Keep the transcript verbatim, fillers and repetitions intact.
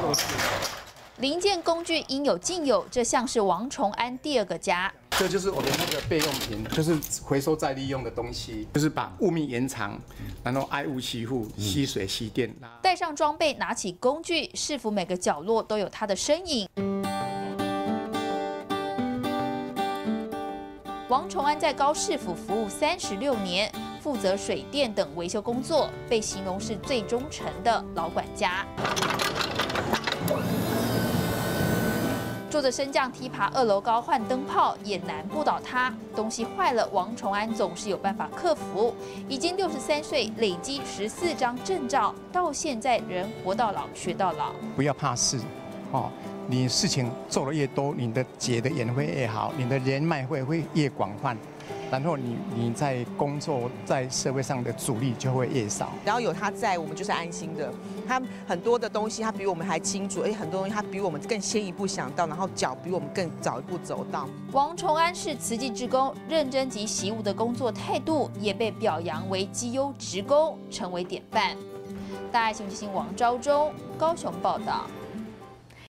作室。 零件工具应有尽有，这像是王崇安第二个家。 这就是我们那个备用品，就是回收再利用的东西，就是把物命延长，然后爱物惜物，吸水吸电。 带上装备，拿起工具，市府每个角落都有他的身影。王崇安在高市府服务三十六年，负责水电等维修工作，被形容是最忠诚的老管家。坐着升降梯爬二楼高换灯泡也难不倒他。东西坏了，王崇安总是有办法克服。已经六十三岁，累积十四张证照，到现在仍活到老学到老。 不要怕事，哦，你事情做得越多，你的结的缘会越好，你的人脉会会越广泛。然后你你在工作在社会上的阻力就会越少。 然后有他在，我们就是安心的。他很多的东西他比我们还清楚，而且很多东西他比我们更先一步想到，然后脚比我们更早一步走到。 王崇安是慈济志工，认真及习武的工作态度也被表扬为绩优职工，成为典范。大爱新闻中心王昭忠高雄报道。